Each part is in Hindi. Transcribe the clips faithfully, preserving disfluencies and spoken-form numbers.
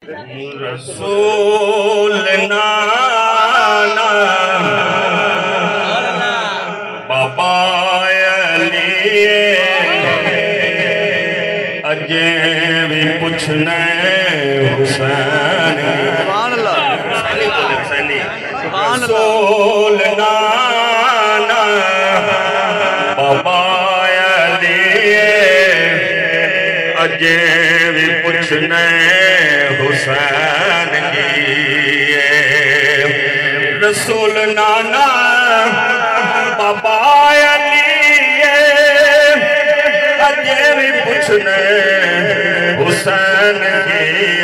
रसूल नाना बाबा अली अजे भी पुछने हुसैन रसूल नाना बाबा अली अजे भी पुछने हुसैन की रसूल नाना बाबा अली अजे भी पुछने हुसैन की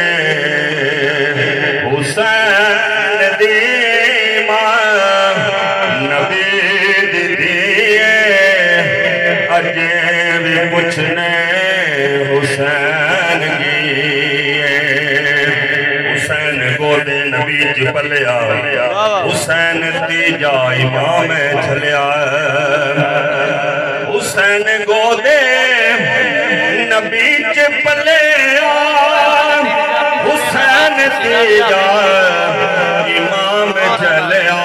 हुसैन दी मां नबी दी अजे भी पुछने हुसैन की हुसैन गोदे नबी च पलिया हुसैन तीजा इमाम चलिया हुसैन गोदे नबी च पलिया हुसैन तीजा इमाम चलिया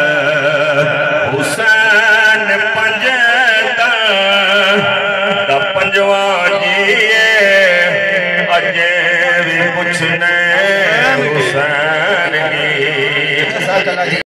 हुसैन पंजदा दा पंजवा जी अजे भी पुछने हुसैन की।